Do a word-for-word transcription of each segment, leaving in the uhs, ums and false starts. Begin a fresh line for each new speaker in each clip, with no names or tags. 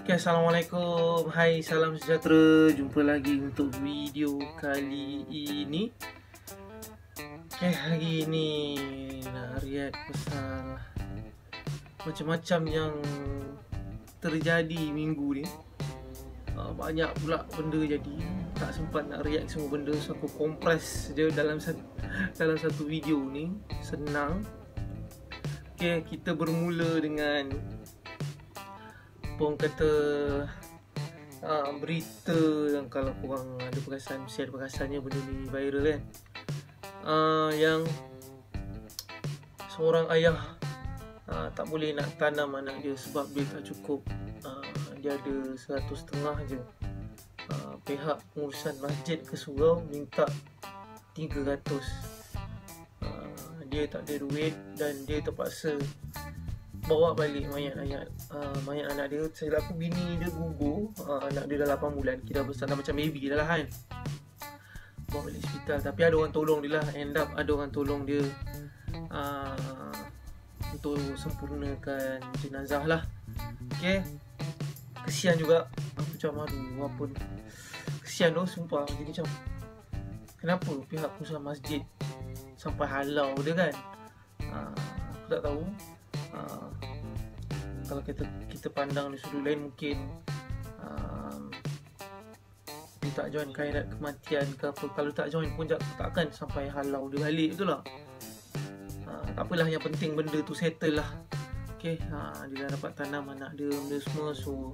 Okay, Assalamualaikum. Hai, salam sejahtera. Jumpa lagi untuk video kali ini. Okay, hari ini nak react pasal macam-macam yang terjadi minggu ni. uh, Banyak pula benda jadi. Tak sempat nak react semua benda, so aku kompres je dalam satu, dalam satu video ni. Senang. Okay, kita bermula dengan orang kata uh, berita yang kalau korang ada perasan, mesti ada perasannya benda ni viral kan. uh, Yang seorang ayah uh, tak boleh nak tanam anak dia sebab dia tak cukup. uh, Dia ada seratus setengah je. uh, Pihak pengurusan masjid ke surau minta tiga ratus. uh, Dia tak ada duit dan dia terpaksa bawa balik mayat ayat uh, mayat anak dia. Saya aku bini dia gugur, uh, anak dia dah lapan bulan, kira besar dah macam baby dah lah kan. Bawa balik hospital, tapi ada orang tolong dia lah. End up ada orang tolong dia uh, untuk sempurnakan jenazah lah. Okay, kesian juga. Aku macam aduh apa ni, kesian tu sumpah. Jadi macam kenapa pihak pengurusan masjid sampai halau dia kan. uh, Aku tak tahu. Uh, kalau kita kita pandang dari sudut lain, mungkin uh, dia tak join khairat kematian ke apa. Kalau tak join pun takkan sampai halau dia balik, betul lah. uh, Tak apalah, yang penting benda tu settle lah. Okay, uh, dia dah dapat tanam anak dia, benda semua. So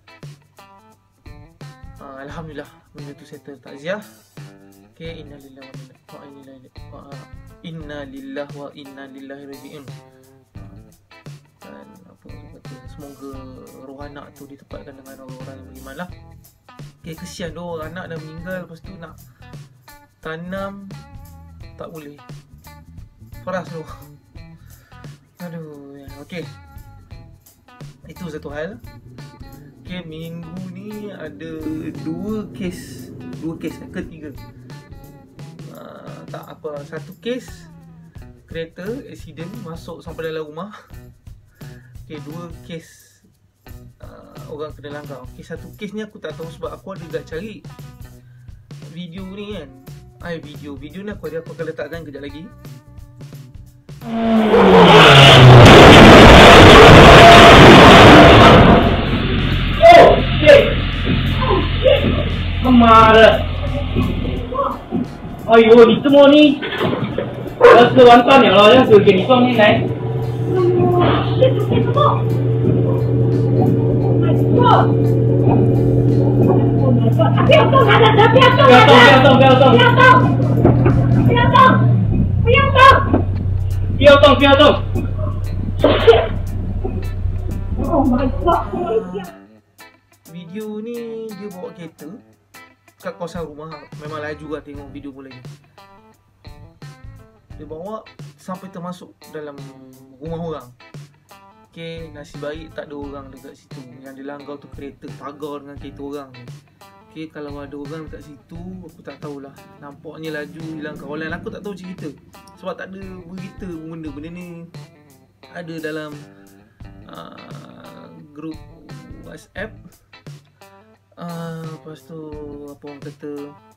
uh, Alhamdulillah benda tu settle, takziah. Okay, innalillahi wa inna inna lillahi wa inna ilaihi raji'un. Semoga roh anak tu ditempatkan dengan orang-orang yang beriman lah. Okay, kesian tu, anak dah meninggal, lepas tu nak tanam tak boleh. Peras tu. Aduh ya. Okay, itu satu hal. Okay, minggu ni ada dua kes. Dua kes ke tiga, uh, tak apa. Satu kes kereta accident masuk sampai dalam rumah. Okay, dua kes uh, orang kena langgar. Okay, satu kes ni aku tak tahu sebab aku ada agak cari video ni kan. Ay, video Video ni aku ada, aku akan letakkan kejap lagi. Oh shit, oh shit, kemana? Ayo, 你这么你要吃完饭了了，要是给你放进来。这是什么 ？Oh my god！ Oh my god！ 不要动他的车！不要动他的！不要动！不要动！不要动！不要动！不要动！不要动！不要动！ Oh my god！ Video ni dia bawa kereta kat kawasan rumah. Memang laju lah tengok video pun lagi. Dia bawa sampai termasuk dalam rumah orang. Okay, nasib baik tak ada orang dekat situ. Yang dilanggar tu kereta, pagar dengan kereta orang ni. Okay, kalau ada orang dekat situ, aku tak tahulah. Nampaknya laju dilanggar orang. Aku tak tahu cerita sebab tak ada berita benda benda ni. Ada dalam uh, grup WhatsApp. uh, Lepas tu apa orang kata,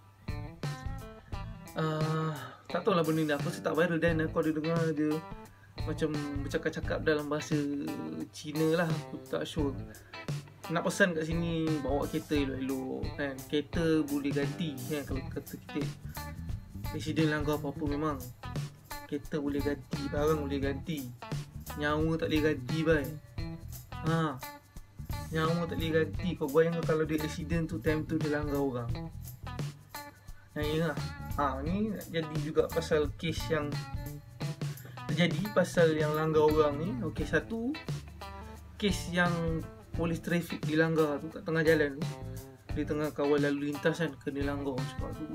uh, tak tahulah benda ni apa, saya tak viral. Dan aku ada dengar dia macam bercakap-cakap dalam bahasa Cina lah. Aku tak sure. Nak pesan kat sini, bawa kereta elok-elok kan. Kereta boleh ganti kan. Kalau kata kita accident langgar apa-apa, memang kereta boleh ganti, barang boleh ganti, nyawa tak boleh ganti bai. Ha, nyawa tak boleh ganti. Kau bayangkan kalau dia accident tu, time tu dia langgar orang. Nah, ya. Ha, ni jadi juga pasal kes yang terjadi pasal yang langgar orang ni. Okey, satu kes yang polis trafik dilanggar tu kat tengah jalan tu. Dia tengah kawal lalu lintas kan, kena langgar. Sebab tu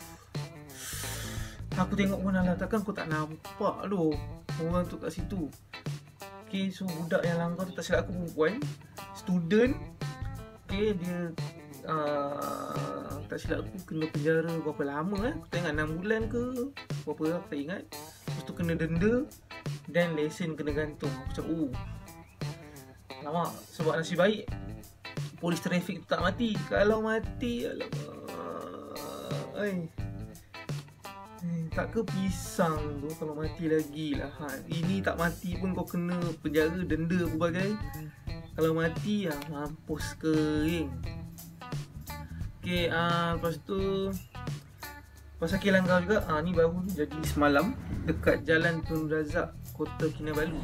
aku tengok pun alah, takkan aku tak nampak tu orang tu kat situ. Okey, so budak yang langgar tu tak silap aku perempuan, student. Okey, dia uh, tak silap aku kena penjara berapa lama eh. Aku tengok enam bulan ke berapa, aku tak ingat. Lepas tu kena denda dan lesen kena gantung. Aku cakap, oh lama. Sebab nasib baik polis trafik tu tak mati. Kalau mati, alamak, ay. Eh, tak ke pisang tu kalau mati lagi lah. Ha, ini tak mati pun kau kena penjara, denda berbagai. Kalau mati lah, mampus kering. Okay, uh, lepas tu pasal kilang kau juga, ah ni baru jadi semalam dekat Jalan Tun Razak, Kota Kinabalu.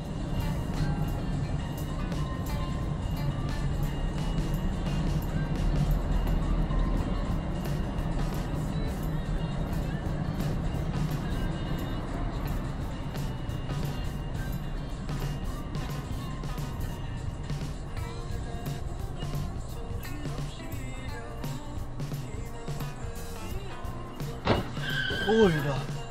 Ôi da.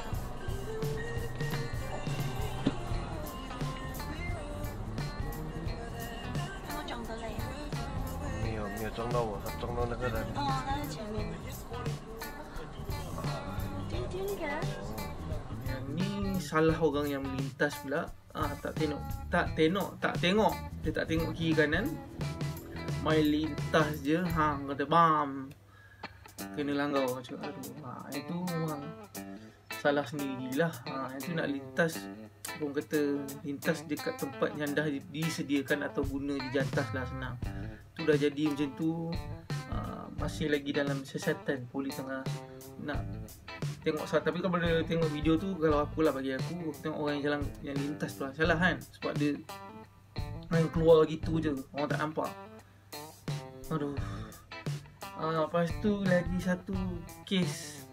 他们撞得累啊？
没有没有撞到我，他撞到那个人。
哦，那是前面的。Tinggi kan?
Yang ni salah orang yang melintas pula. Ah, tak tengok, tak tengok, tak tengok. Dia tak tengok kiri kanan. Main lintas je, hang kata bam. Kena langgar. Cakap aduh, ha, itu memang salah sendirilah. Ha, itu nak lintas, orang kata lintas dekat tempat yang dah disediakan atau guna dijantas lah, senang. Tu dah jadi macam tu, uh, masih lagi dalam siasatan polis tengah nak tengok salah. Tapi kalau boleh tengok video tu, kalau aku lah, bagi aku, aku tengok orang yang jalan yang lintas tu lah salah kan, sebab dia main keluar gitu je, orang tak nampak. Aduh. Uh, lepas tu lagi satu kes,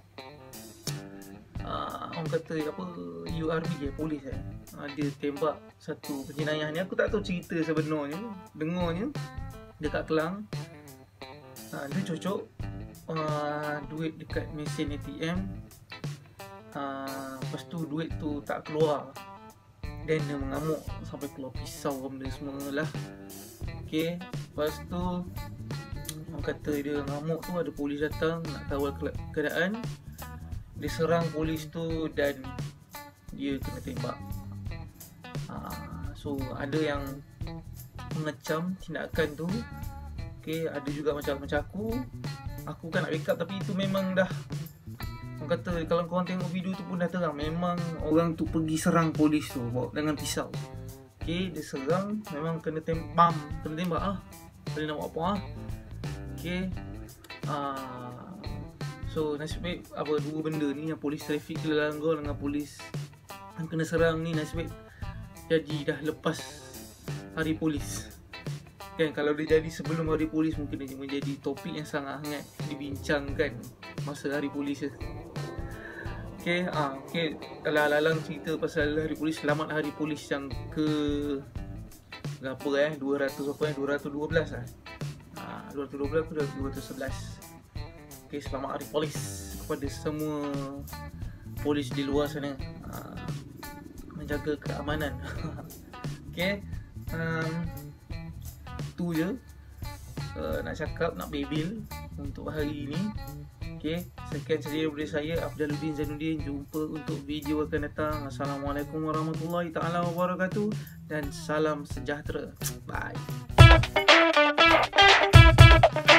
uh, orang kata apa, U R B ke, polis eh, uh, dia tembak satu penjenayah ni. Aku tak tahu cerita sebenarnya, dengarnya dekat Kelang, uh, dia cocok uh, duit dekat mesin A T M, uh, lepas tu duit tu tak keluar, dan dia mengamuk sampai keluar pisau benda semua lah. Okay, lepas tu orang kata dia ngamuk tu, ada polis datang nak kawal keadaan. Dia serang polis tu dan dia kena tembak. ha, So ada yang mengecam tindakan tu. Okay, ada juga macam macam aku Aku kan nak backup, tapi itu memang dah, orang kata kalau korang tengok video tu pun dah terang, memang orang tu pergi serang polis tu bawa dengan pisau. Okay, dia serang, memang kena tembak, kena tembak lah. Boleh nak buat apa lah. Okay, uh, so nasib baik apa dua benda ni, yang polis trafik kena langgar dengan polis yang kena serang ni, nasib baik jadi dah lepas hari polis kan. Kalau dia jadi sebelum hari polis, mungkin dia menjadi topik yang sangat hangat dibincangkan masa hari polis. Okay, ah, okay, lalang cerita pasal hari polis. Selamat hari polis yang ke berapa eh, dua ratus apa eh, dua ratus dua belas lah. dua ratus dua belas ke dua ratus sebelas. Okay, selamat hari polis kepada semua polis di luar sana, uh, menjaga keamanan. Okay, um, tu je uh, nak cakap, nak bebel untuk hari ini. Okay, sekian saja daripada saya, Afdaluddin Zainuddin. Jumpa untuk video akan datang. Assalamualaikum warahmatullahi taala wabarakatuh dan salam sejahtera. Bye.